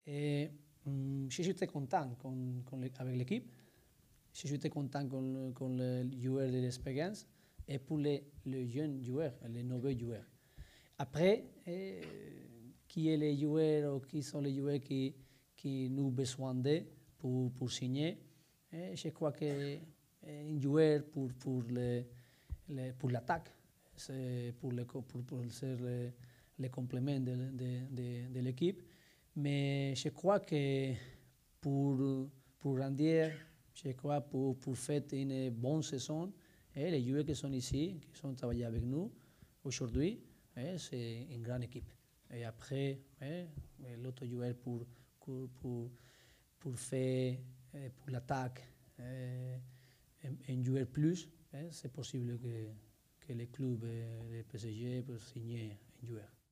Et je suis très content avec l'équipe. Je suis très content con les joueurs de l'expérience et pour les jeunes joueurs, les nouveaux joueurs. Après, qui est les joueurs ou qui sont les joueurs qui nous ont besoin d'eux pour signer, je crois qu'un joueur pour l'attaque, pour ser le complément de l'équipe. Mais je crois que pour grandir, je crois pour faire une bonne saison, les joueurs qui sont ici, qui sont travaillés avec nous aujourd'hui, c'est une grande équipe. Et après, l'autre joueur pour faire pour l'attaque, un joueur plus, c'est possible que le club, le PSG, peut signer un joueur.